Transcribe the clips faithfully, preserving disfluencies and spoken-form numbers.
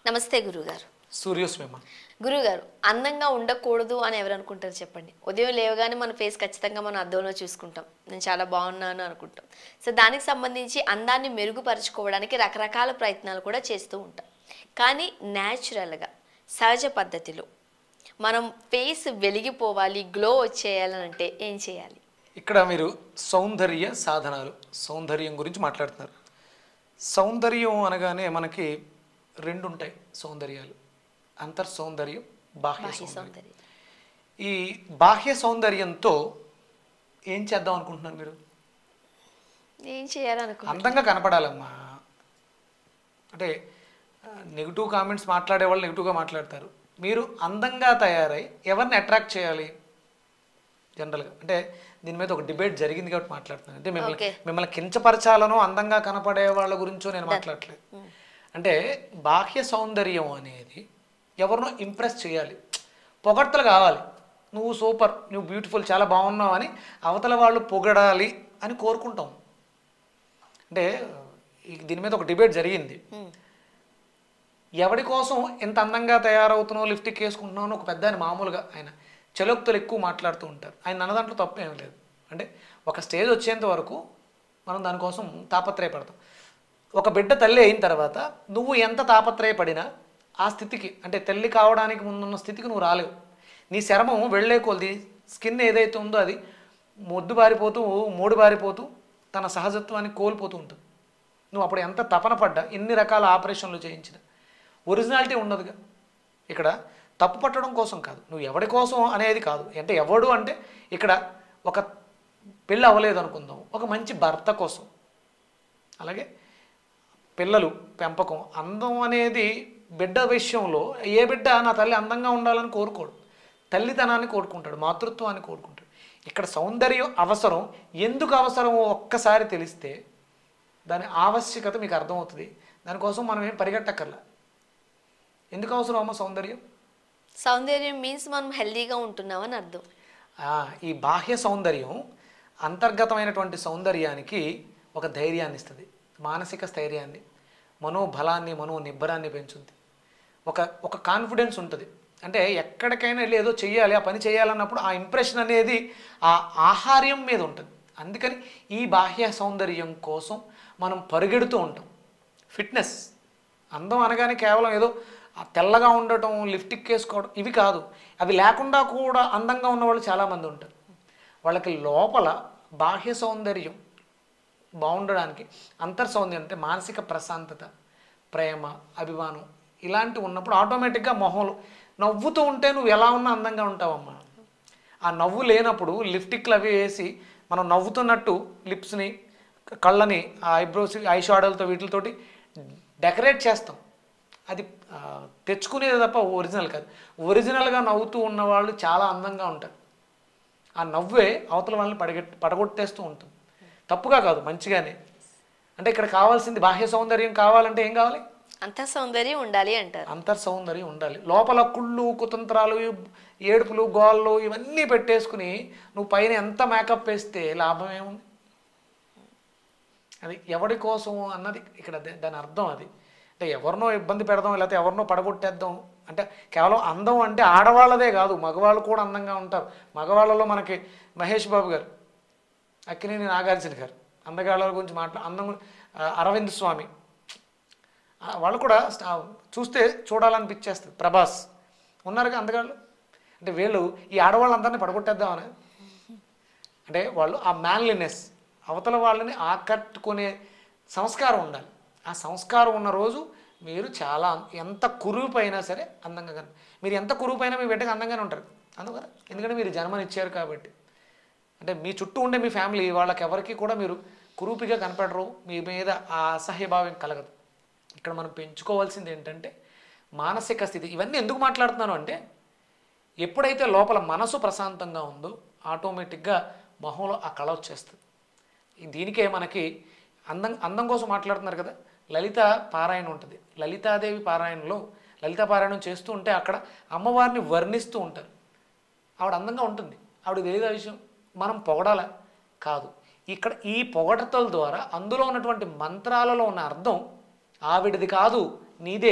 నమస్తే గురుగారు. సూర్యోస్మిమ. గురుగారు, అందంగా ఉండకూడదు అని ఎవరు అనుకుంటారు చెప్పండి? ఉదయం లేవగానే మన ఫేస్ ఖచ్చితంగా మనం అద్దంలో చూసుకుంటాం, నేను చాలా బాగున్నాను అనుకుంటాం. సో దానికి సంబంధించి అందాన్ని మెరుగుపరుచుకోవడానికి రకరకాల ప్రయత్నాలు కూడా చేస్తూ ఉంటాం. కానీ న్యాచురల్గా సహజ పద్ధతిలో మనం ఫేస్ వెలిగిపోవాలి, గ్లో వచ్చేయాలనంటే ఏం చేయాలి? ఇక్కడ మీరు సౌందర్య సాధనాలు, సౌందర్యం గురించి మాట్లాడుతున్నారు. సౌందర్యం అనగానే మనకి రెండు ఉంటాయి సౌందర్యాలు, అంతర్ సౌందర్యం, బాహ్య సౌందర్యం. ఈ బాహ్య సౌందర్యంతో ఏం చేద్దాం అనుకుంటున్నారు మీరు? ఏం చేయాలనుకుంటున్నారు? అందంగా కనపడాలమ్మా. అంటే నెగిటివ్ కామెంట్స్ మాట్లాడే వాళ్ళు నెగిటివ్గా మాట్లాడతారు. మీరు అందంగా తయారై ఎవరిని అట్రాక్ట్ చేయాలి జనరల్గా? అంటే దీని మీద ఒక డిబేట్ జరిగింది కాబట్టి మాట్లాడుతున్నాను. అంటే మిమ్మల్ని మిమ్మల్ని కించపరచాలనో అందంగా కనపడే వాళ్ళ గురించో నేను మాట్లాడలేదు. అంటే బాహ్య సౌందర్యం అనేది ఎవరినో ఇంప్రెస్ చేయాలి, పొగడ్తలు కావాలి. నువ్వు సూపర్, నువ్వు బ్యూటిఫుల్, చాలా బాగున్నావు అని అవతల వాళ్ళు పొగడాలి అని కోరుకుంటాం. అంటే దీని మీద ఒక డిబేట్ జరిగింది. ఎవడి కోసం ఎంత అందంగా తయారవుతున్నావు, లిప్స్టిక్ వేసుకుంటున్నావు అని ఒక పెద్ద ఆయన మామూలుగా ఆయన చలోక్తులు ఎక్కువ మాట్లాడుతూ ఉంటారు. ఆయన అన్న దాంట్లో తప్పు ఏం లేదు. అంటే ఒక స్టేజ్ వచ్చేంత వరకు మనం దానికోసం తాపత్రయపడతాం. ఒక బిడ్డ తల్లి అయిన తర్వాత నువ్వు ఎంత తాపత్రయపడినా ఆ స్థితికి, అంటే తల్లి కావడానికి ముందున్న స్థితికి నువ్వు రాలేవు. నీ శరమం వెళ్ళే కొలది స్కిన్ ఏదైతే ఉందో అది మొద్దు బారిపోతూ మూడు బారిపోతూ తన సహజత్వాన్ని కోల్పోతూ ఉంటుంది. నువ్వు అప్పుడు ఎంత తపన పడ్డా, ఎన్ని రకాల ఆపరేషన్లు చేయించిన ఒరిజినాలిటీ ఉండదుగా. ఇక్కడ తప్పు పట్టడం కోసం కాదు, నువ్వు ఎవడి కోసం అనేది కాదు. అంటే ఎవడు అంటే ఇక్కడ ఒక పెళ్ళి అవ్వలేదు అనుకుందాం, ఒక మంచి భర్త కోసం. అలాగే పిల్లలు పెంపకం, అందం అనేది బిడ్డ విషయంలో ఏ బిడ్డ నా తల్లి అందంగా ఉండాలని కోరుకోడు, తల్లితనాన్ని కోరుకుంటాడు, మాతృత్వాన్ని కోరుకుంటాడు. ఇక్కడ సౌందర్యం అవసరం, ఎందుకు అవసరమో ఒక్కసారి తెలిస్తే దాని ఆవశ్యకత మీకు అర్థమవుతుంది. దానికోసం మనం ఏం పరిగెట్టక్కర్లా. ఎందుకు అవసరం అమ్మ సౌందర్యం? సౌందర్యం మీన్స్ మనం హెల్దీగా ఉంటున్నామని అర్థం. ఈ బాహ్య సౌందర్యం అంతర్గతమైనటువంటి సౌందర్యానికి ఒక ధైర్యాన్ని ఇస్తుంది, మానసిక స్థైర్యాన్ని, మనోబలాన్ని, మనో నిబ్బరాన్ని పెంచుతుంది. ఒక ఒక కాన్ఫిడెన్స్ ఉంటుంది. అంటే ఎక్కడికైనా వెళ్ళి ఏదో చెయ్యాలి, ఆ పని చేయాలన్నప్పుడు ఆ ఇంప్రెషన్ అనేది ఆ ఆహార్యం మీద ఉంటుంది. అందుకని ఈ బాహ్య సౌందర్యం కోసం మనం పరిగెడుతూ ఉంటాం. ఫిట్నెస్, అందం అనగానే కేవలం ఏదో తెల్లగా ఉండటం, లిప్స్టిక్ వేసుకోవడం ఇవి కాదు. అవి లేకుండా కూడా అందంగా ఉన్నవాళ్ళు చాలామంది ఉంటారు. వాళ్ళకి లోపల బాహ్య సౌందర్యం బాగుండడానికి అంతర్ సౌందర్యం అంటే మానసిక ప్రశాంతత, ప్రేమ, అభిమానం ఇలాంటివి ఉన్నప్పుడు ఆటోమేటిక్గా మొహంలో నవ్వుతూ ఉంటే నువ్వు ఎలా ఉన్నా అందంగా ఉంటావమ్మా. ఆ నవ్వు లేనప్పుడు లిప్స్టిక్లు అవి వేసి మనం నవ్వుతున్నట్టు లిప్స్ని, కళ్ళని, ఆ ఐబ్రోస్, ఐ షాడోలతో వీటితోటి డెకరేట్ చేస్తాం. అది తెచ్చుకునేది తప్ప ఒరిజినల్ కాదు. ఒరిజినల్గా నవ్వుతూ ఉన్నవాళ్ళు చాలా అందంగా ఉంటారు. ఆ నవ్వే అవతల వాళ్ళని పడగెట్ పడగొట్టేస్తూ ఉంటుంది. తప్పుగా కాదు, మంచిగానే. అంటే ఇక్కడ కావాల్సింది బాహ్య సౌందర్యం కావాలంటే ఏం కావాలి? అంతర్ సౌందర్యం ఉండాలి అంటారు. అంతర్ సౌందర్యం ఉండాలి. లోపల కుళ్ళు, కుతంత్రాలు, ఏడుపులు, గోళ్ళు ఇవన్నీ పెట్టేసుకుని నువ్వు పైన ఎంత మేకప్ వేస్తే లాభం ఏముంది? అది ఎవడి కోసం అన్నది ఇక్కడ దాని అర్థం. అది అంటే ఎవరినో ఇబ్బంది పెడదాం, లేకపోతే ఎవరినో పడగొట్టేద్దాం అంటే కేవలం అందం అంటే ఆడవాళ్ళదే కాదు, మగవాళ్ళు కూడా అందంగా ఉంటారు. మగవాళ్ళలో మనకి మహేష్ బాబు గారు, అక్కినేని నాగార్జున గారు అందగాళ్ళ గురించి మాట్లా అందం, అరవింద్ స్వామి, వాళ్ళు కూడా చూస్తే చూడాలనిపించేస్తుంది. ప్రభాస్ ఉన్నారుగా అందగాళ్ళు. అంటే వీళ్ళు ఈ ఆడవాళ్ళందరినీ పడగొట్టేద్దామని, అంటే వాళ్ళు ఆ మ్యాన్లీనెస్, అవతల వాళ్ళని ఆకట్టుకునే సంస్కారం ఉండాలి. ఆ సంస్కారం ఉన్న రోజు మీరు చాలా ఎంత కురూపైనా సరే అందంగా కన మీరు ఎంత కురూపైనా మీ బిడ్డకి అందంగానే ఉంటారు. అందుకని ఎందుకంటే మీరు జన్మనిచ్చారు కాబట్టి. అంటే మీ చుట్టూ ఉండే మీ ఫ్యామిలీ వాళ్ళకి ఎవరికి కూడా మీరు కురూపిగా కనపడరు, మీ మీద ఆ అసహ్యభావం కలగదు. ఇక్కడ మనం పెంచుకోవాల్సింది ఏంటంటే మానసిక స్థితి. ఇవన్నీ ఎందుకు మాట్లాడుతున్నాను అంటే ఎప్పుడైతే లోపల మనసు ప్రశాంతంగా ఉందో ఆటోమేటిక్గా మొహంలో ఆ కళ వచ్చేస్తుంది. దీనికే మనకి అందం అందం కోసం మాట్లాడుతున్నారు కదా, లలిత పారాయణ ఉంటుంది. లలితాదేవి పారాయణలో లలిత పారాయణం చేస్తూ ఉంటే అక్కడ అమ్మవారిని వర్ణిస్తూ ఉంటారు. ఆవిడ అందంగా ఉంటుంది, ఆవిడ తెలియదు ఆ విషయం. మనం పొగడాల కాదు, ఇక్కడ ఈ పొగడతల ద్వారా అందులో ఉన్నటువంటి మంత్రాలలో ఉన్న అర్థం ఆవిడది కాదు, నీదే.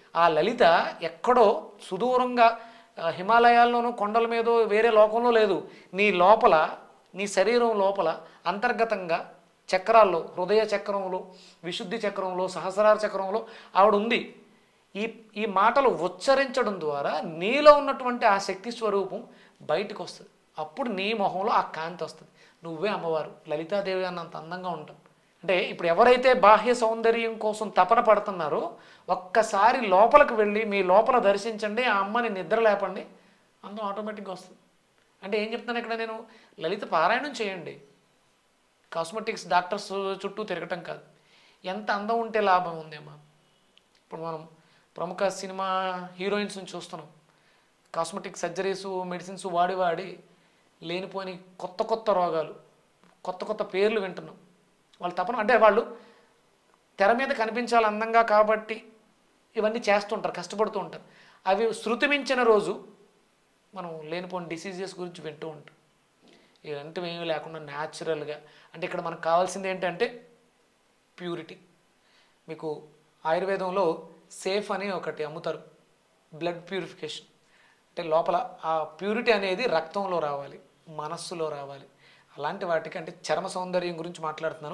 ఆ లలిత ఎక్కడో సుదూరంగా ఆ, హిమాలయాల్లోనూ కొండల మీదో వేరే లోకంలో లేదు. నీ లోపల, నీ శరీరం లోపల అంతర్గతంగా చక్రాల్లో, హృదయ చక్రంలో, విశుద్ధి చక్రంలో, సహస్రార చక్రంలో ఆవిడ ఉంది. ఈ ఈ మాటలు ఉచ్చరించడం ద్వారా నీలో ఉన్నటువంటి ఆ శక్తి స్వరూపం బయటకు వస్తుంది. అప్పుడు నీ మొహంలో ఆ కాంతి వస్తుంది. నువ్వే అమ్మవారు లలితాదేవి అన్నంత అందంగా ఉంటావు. అంటే ఇప్పుడు ఎవరైతే బాహ్య సౌందర్యం కోసం తపన పడుతున్నారో ఒక్కసారి లోపలికి వెళ్ళి మీ లోపల దర్శించండి, ఆ అమ్మని నిద్ర లేపండి, అందం ఆటోమేటిక్గా వస్తుంది. అంటే ఏం చెప్తాను ఇక్కడ నేను, లలిత పారాయణం చేయండి, కాస్మెటిక్స్ డాక్టర్స్ చుట్టూ తిరగటం కాదు. ఎంత అందం ఉంటే లాభం ఉందేమో. ఇప్పుడు మనం ప్రముఖ సినిమా హీరోయిన్స్ని చూస్తున్నాం, కాస్మెటిక్ సర్జరీస్ మెడిసిన్స్ వాడి వాడి లేనిపోని కొత్త కొత్త రోగాలు, కొత్త కొత్త పేర్లు వింటున్నాం. వాళ్ళు తపన అంటే వాళ్ళు తెర మీద కనిపించాలి అందంగా కాబట్టి ఇవన్నీ చేస్తుంటారు, కష్టపడుతూ ఉంటారు. అవి శృతి మించిన రోజు మనం లేనిపోని డిసీజెస్ గురించి వింటూ ఉంటాం. ఇలాంటివి ఏమీ లేకుండా న్యాచురల్గా, అంటే ఇక్కడ మనకు కావాల్సింది ఏంటంటే ప్యూరిటీ. మీకు ఆయుర్వేదంలో సేఫ్ అని ఒకటి అమ్ముతారు, బ్లడ్ ప్యూరిఫికేషన్. అంటే లోపల ఆ ప్యూరిటీ అనేది రక్తంలో రావాలి, మనస్సులో రావాలి. అలాంటి వాటికి అంటే చర్మ సౌందర్యం గురించి మాట్లాడుతున్నాను.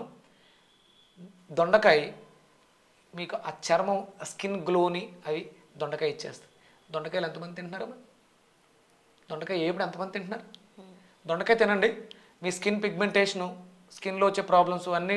దొండకాయ మీకు ఆ చర్మం, స్కిన్ గ్లోని అవి దొండకాయ ఇచ్చేస్తుంది. దొండకాయలు ఎంతమంది తింటున్నారమ్మా? దొండకాయ ఏప్పుడు ఎంతమంది తింటున్నారు? దొండకాయ తినండి, మీ స్కిన్ పిగ్మెంటేషను, స్కిన్లో వచ్చే ప్రాబ్లమ్స్ అన్నీ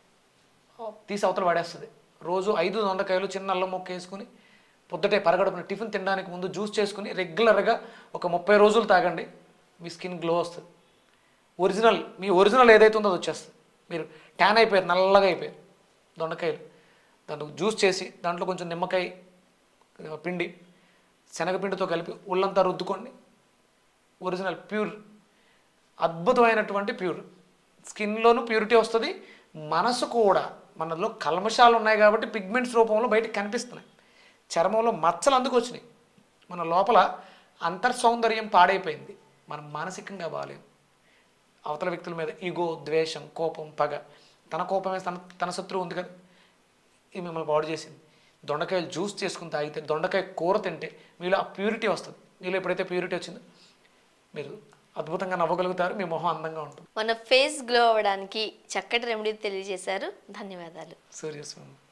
తీసి అవతల పడేస్తుంది. రోజు ఐదు దొండకాయలు చిన్న అల్లం మొక్క వేసుకుని పొద్దుటే పరగడుపున టిఫిన్ తినడానికి ముందు జ్యూస్ చేసుకుని రెగ్యులర్గా ఒక ముప్పై రోజులు తాగండి, మీ స్కిన్ గ్లో వస్తుంది. ఒరిజినల్, మీ ఒరిజినల్ ఏదైతే ఉందో అది వచ్చేస్తుంది. మీరు ట్యాన్ అయిపోయారు, నల్లగా అయిపోయారు. దొండకాయలు దాంట్లో జ్యూస్ చేసి దాంట్లో కొంచెం నిమ్మకాయ పిండి శనగపిండితో కలిపి ఒళ్ళంతా రుద్దుకోండి. ఒరిజినల్ ప్యూర్, అద్భుతమైనటువంటి ప్యూర్. స్కిన్లోనూ ప్యూరిటీ వస్తుంది, మనసు కూడా. మనలో కల్మషాలు ఉన్నాయి కాబట్టి పిగ్మెంట్స్ రూపంలో బయటకు కనిపిస్తున్నాయి. చర్మంలో మచ్చలు అందుకు వచ్చినాయి. మన లోపల అంతర్ సౌందర్యం పాడైపోయింది, మనం మానసికంగా బాగాలేము. అవతల వ్యక్తుల మీద ఈగో, ద్వేషం, కోపం, పగ. తన కోపమే తన తన శత్రువు ఉంది కదా, ఇది మిమ్మల్ని పాడు చేసింది. దొండకాయలు జ్యూస్ చేసుకుని తాగితే, దొండకాయ కూర తింటే మీలో ఆ ప్యూరిటీ వస్తుంది. మీలో ఎప్పుడైతే ప్యూరిటీ వచ్చిందో మీరు అద్భుతంగా నవ్వగలుగుతారు, మీ మొహం అందంగా ఉంటుంది. మన ఫేస్ గ్లో అవ్వడానికి చక్కటి రెమెడీ తెలియజేశారు. ధన్యవాదాలు. సూర్యస్వామి.